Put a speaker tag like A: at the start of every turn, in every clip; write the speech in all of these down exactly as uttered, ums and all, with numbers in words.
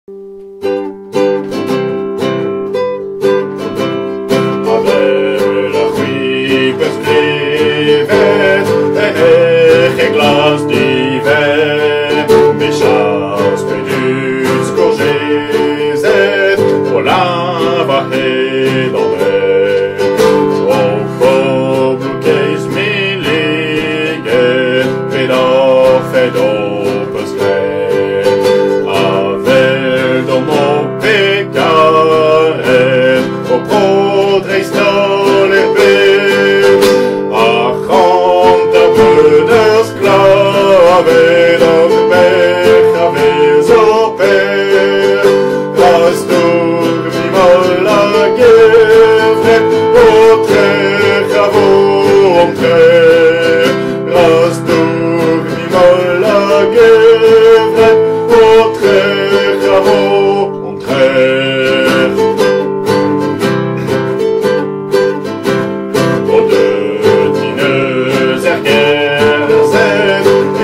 A: Skrivet, en eigen glas die wet, met chas bedus gorgezet, pour lava hedonet. O pobloù keis miliget, vedor fedopes gret, avel domo pecaret, o prodreis nolet bet, Skrivet og gwirionez oper, rastur mi molla gewret, og trech avomtrech, rastur mi molla gewret, og trech avomtrech. Og dødinez er Kerlevenez,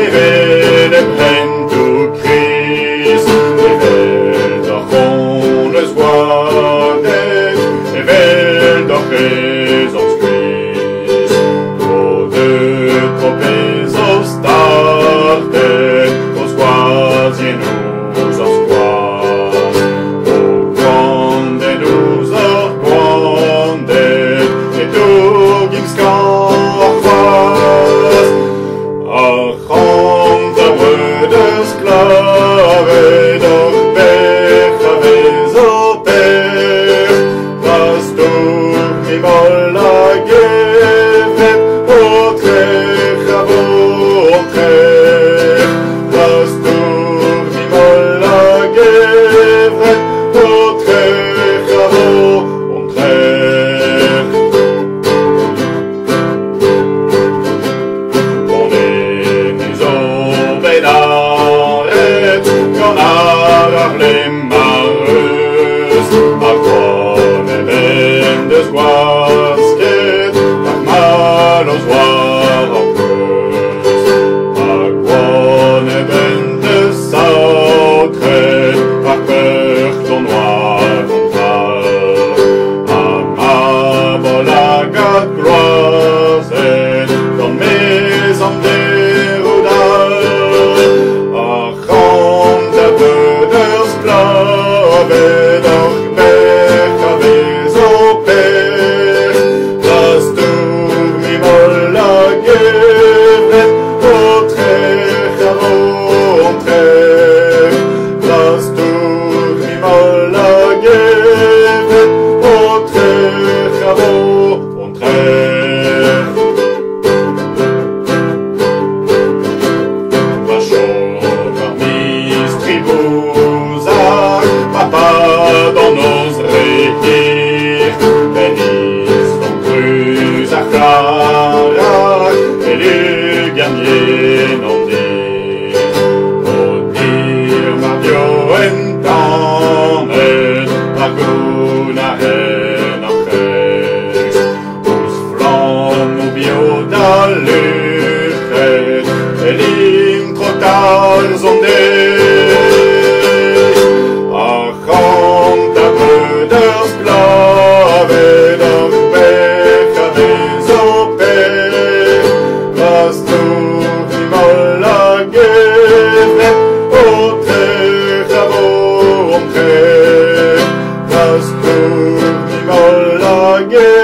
A: gwasket, ak malo zwaar op keus, ak wone bende sautret, ak perton noir ontral, ak mabolagat gwasket, dan maison derodal, ak rand de beders klavet, ak gwirionez oper, rastur mi molla gewret, og trech avomtrech, rastur mi molla gewret, og trech avomtrech. Vachover mis tribuzak, papa dans nos rekirs, Venis van Kruzachrarak, et le gagné non dit. O dir mardio en tamet, maguna hen achres, us flam ubio da luchet, et lim trotal zondet, acham da beders klavet, og gwirionez oper, rastur mi molla gewret, og trech avomtrech, rastur mi molla gewret.